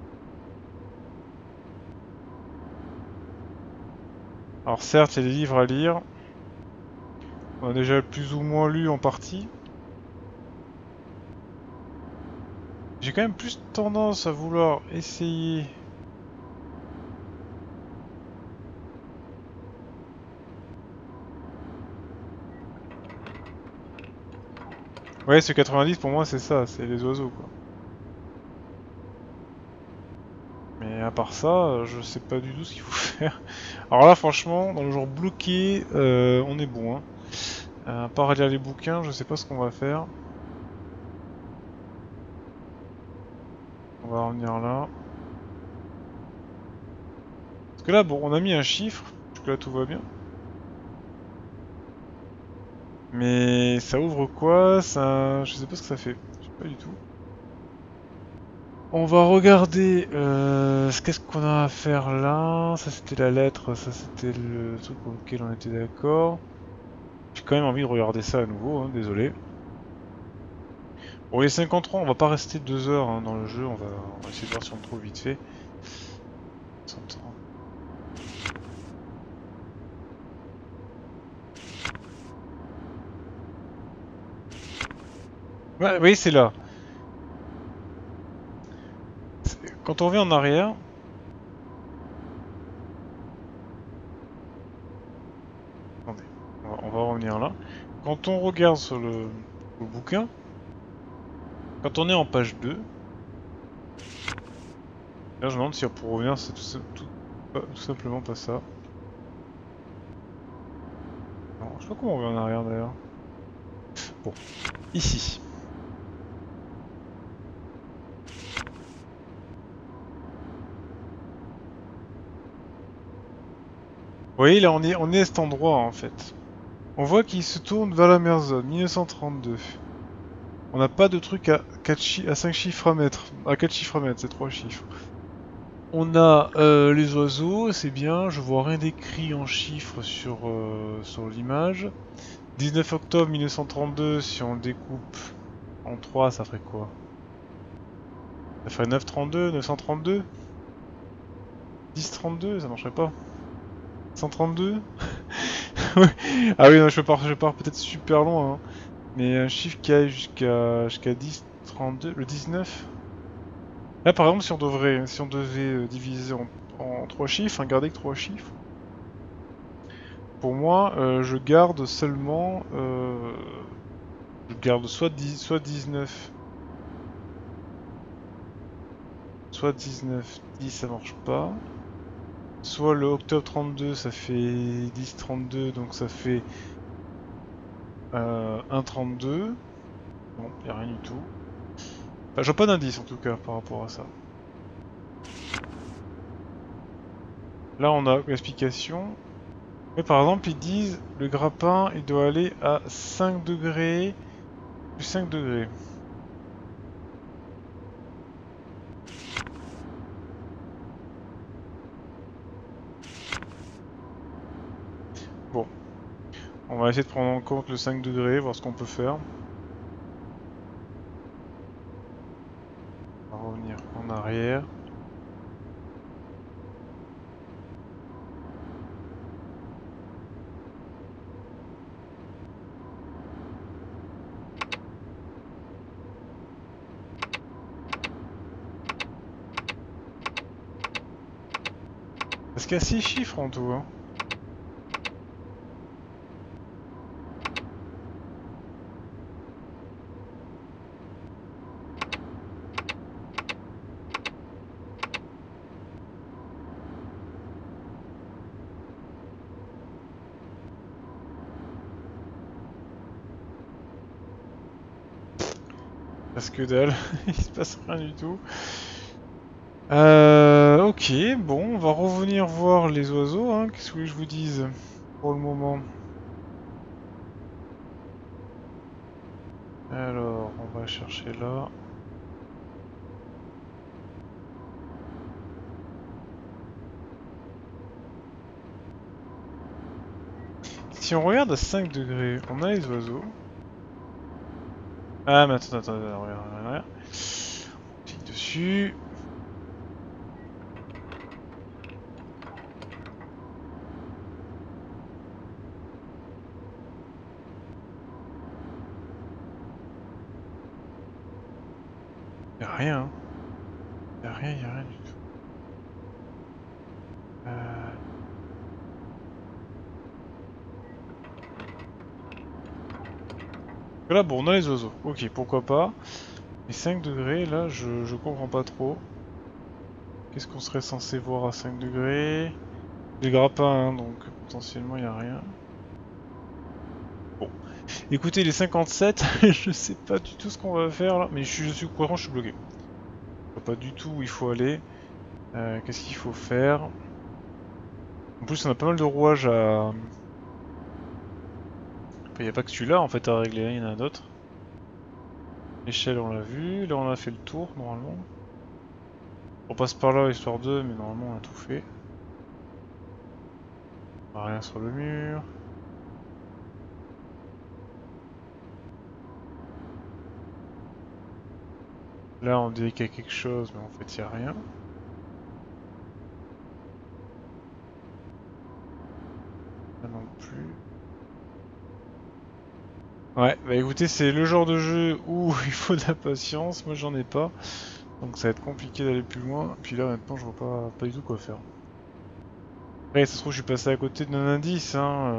Alors certes, il y a des livres à lire. On a déjà plus ou moins lu en partie. J'ai quand même plus tendance à vouloir essayer. Ouais, ce 90 pour moi c'est ça, c'est les oiseaux quoi. Mais à part ça, je sais pas du tout ce qu'il faut faire. Alors là franchement, dans le genre bloqué, on est bon. Hein. À part lire les bouquins, je sais pas ce qu'on va faire. On va revenir là. Parce que là, bon, on a mis un chiffre, jusque là tout va bien. Mais ça ouvre quoi? Ça, je sais pas ce que ça fait. Je sais pas du tout. On va regarder qu'est-ce qu'on a à faire là. Ça c'était la lettre, ça c'était le truc auquel on était d'accord. J'ai quand même envie de regarder ça à nouveau, hein, désolé. Bon, les 53, on va pas rester 2 heures hein, dans le jeu, on va essayer de voir si on le trouve vite fait. 130. Ouais, oui, c'est là. Quand on revient en arrière, attendez, on va revenir là. Quand on regarde sur le bouquin, quand on est en page 2, là je me demande si pour revenir c'est tout simplement pas ça. Non, je sais pas comment on revient en arrière d'ailleurs. Bon, ici. Vous voyez là on est à cet endroit en fait. On voit qu'il se tourne vers la mer zone, 1932. On n'a pas de truc à 5 chiffres à mettre. À 4 chiffres à mettre, c'est 3 chiffres. On a les oiseaux, c'est bien, je vois rien d'écrit en chiffres sur l'image. 19 octobre 1932, si on le découpe en 3, ça ferait quoi? Ça ferait 932, 932? 1032, ça marcherait pas? 132? Ouais. Ah oui, non, je pars peut-être super loin, hein. Mais un chiffre qui aille jusqu'à 10, 32, le 19? Là, par exemple, si on devait diviser en 3 chiffres, hein, garder que 3 chiffres, pour moi, je garde seulement, je garde soit 19, soit 19, 10, ça marche pas. Soit le octobre 32, ça fait 10, 32, donc ça fait 1, 32. Non, y a rien du tout. Enfin, je vois pas d'indice en tout cas par rapport à ça. Là, on a l'explication. Mais par exemple, ils disent le grappin, il doit aller à 5 degrés, plus 5 degrés. Bon, on va essayer de prendre en compte le 5 degrés, voir ce qu'on peut faire. arrière. Parce qu'il y a 6 chiffres en tout, hein. Parce que dalle, il se passe rien du tout. Ok, bon, on va revenir voir les oiseaux, hein. Qu'est-ce que vous voulez que je vous dise pour le moment? Alors, on va chercher là. Si on regarde à 5 degrés, on a les oiseaux. Ah, mais attends, regarde. On clique dessus. Y'a rien, hein. Y'a rien du tout. Euh... Là, bon, on a les oiseaux. Ok, pourquoi pas. Mais 5 degrés, là, je comprends pas trop. Qu'est-ce qu'on serait censé voir à 5 degrés? Les grappins, hein, donc potentiellement, y'a rien. Bon. Écoutez, les 57, je sais pas du tout ce qu'on va faire là. Mais je suis courant, je suis bloqué. Je sais pas du tout où il faut aller. Qu'est-ce qu'il faut faire? En plus, on a pas mal de rouages à... Il n'y a pas que celui-là en fait à régler, il y en a d'autres. L'échelle on l'a vu, là on a fait le tour normalement. On passe par là histoire de, mais normalement on a tout fait. Rien sur le mur. Là on dirait qu'il y a quelque chose, mais en fait il n'y a rien. Là non plus. Ouais, bah écoutez, c'est le genre de jeu où il faut de la patience, moi j'en ai pas. Donc ça va être compliqué d'aller plus loin. Puis là maintenant je vois pas du tout quoi faire. Après ça se trouve je suis passé à côté d'un indice, hein.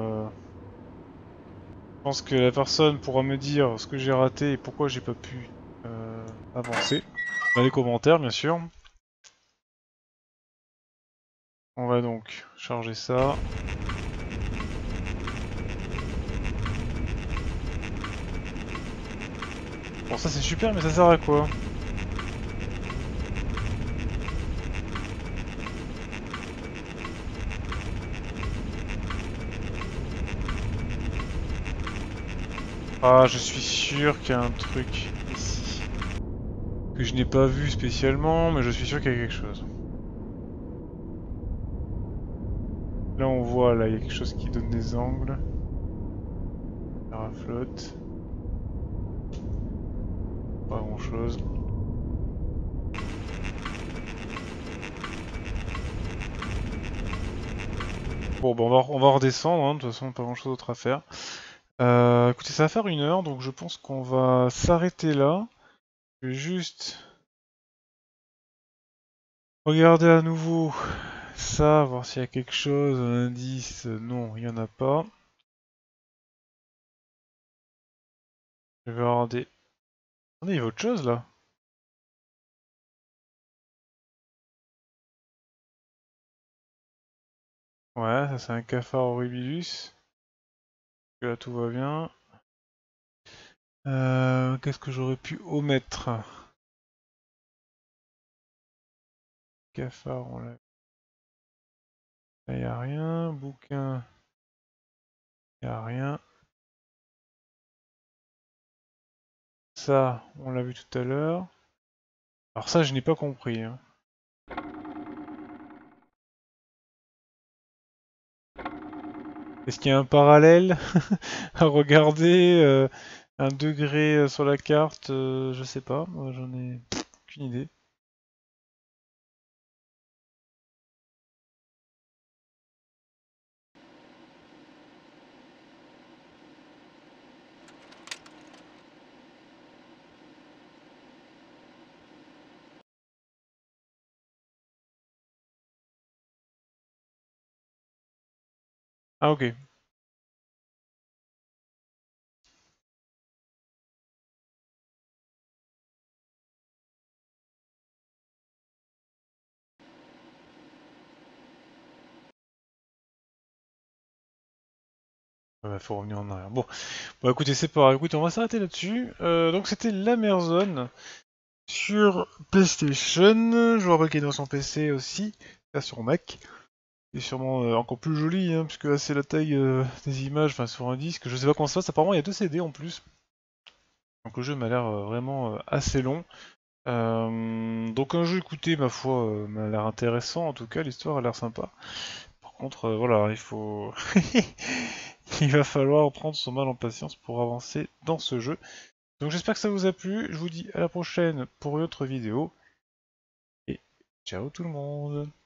Je pense que la personne pourra me dire ce que j'ai raté et pourquoi j'ai pas pu avancer. Dans les commentaires, bien sûr. On va donc charger ça. Bon, ça c'est super, mais ça sert à quoi? Ah, je suis sûr qu'il y a un truc ici. Que je n'ai pas vu spécialement, mais je suis sûr qu'il y a quelque chose. Là on voit, là il y a quelque chose qui donne des angles. À flotte. Pas grand chose. Bon, bah on va redescendre, hein. De toute façon pas grand chose d'autre à faire. Écoutez, ça va faire 1 heure, donc je pense qu'on va s'arrêter là. Je vais juste regarder à nouveau ça, voir s'il y a quelque chose, un indice. Non, il n'y en a pas. Je vais regarder. Attendez, il y a autre chose là. Ouais, ça c'est un cafard horribilus. Là tout va bien. Qu'est-ce que j'aurais pu omettre? Cafard, on l'a. Là y a rien. Bouquin, y a rien. Ça, on l'a vu tout à l'heure. Alors ça, je n'ai pas compris, hein. Est-ce qu'il y a un parallèle à regarder, un degré sur la carte? Je sais pas, moi j'en ai aucune idée. Ah ok. Ouais, faut revenir en arrière. Bon écoutez, c'est pas grave. Écoutez, on va s'arrêter là-dessus. Donc c'était la Merzone sur PlayStation. Je vous rappelle qu'il est dans son PC aussi, là sur Mac. Et sûrement encore plus joli, hein, puisque là c'est la taille des images, enfin sur un disque. Je sais pas comment ça se passe. Apparemment il y a 2 CD en plus. Donc le jeu m'a l'air vraiment assez long. Donc un jeu, écoutez, ma foi, m'a l'air intéressant en tout cas. L'histoire a l'air sympa. Par contre, voilà, il faut... il va falloir prendre son mal en patience pour avancer dans ce jeu. Donc j'espère que ça vous a plu, je vous dis à la prochaine pour une autre vidéo, et ciao tout le monde!